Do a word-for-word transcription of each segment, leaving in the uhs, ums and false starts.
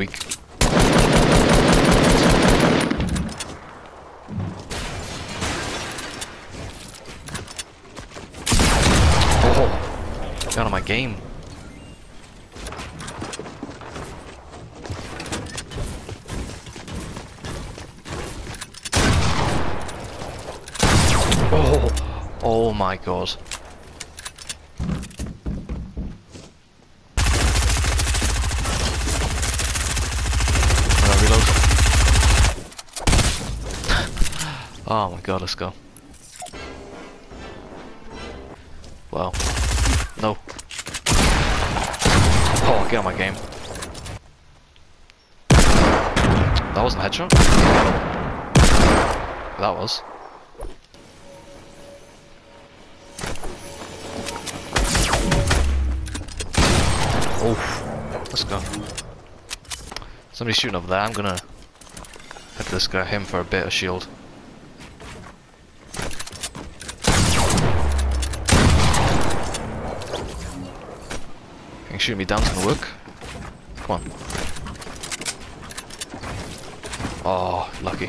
weak. Oh, get out of my game. Oh, oh my god. Reload. Oh my god, let's go. Wow. No. Oh, get on my game. That wasn't a headshot? That was. Oh, let's go. Somebody's shooting over there. I'm gonna hit this guy, him for a bit of shield. You can shoot me down, it's gonna work. Come on. Oh, lucky.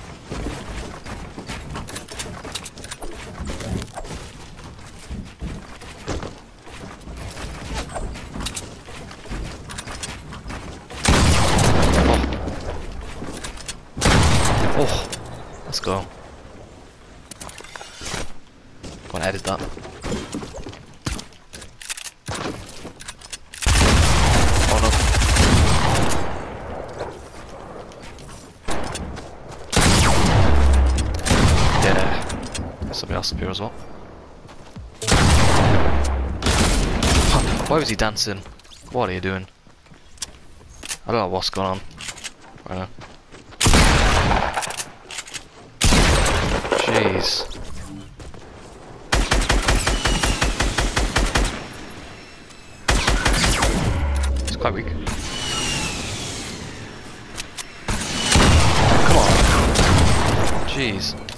Oh, let's go. Go and edit that. Oh no. Yeah. Somebody else up here as well. Why was he dancing? What are you doing? I don't know what's going on right now. Jeez. It's quite weak. Come on. Jeez.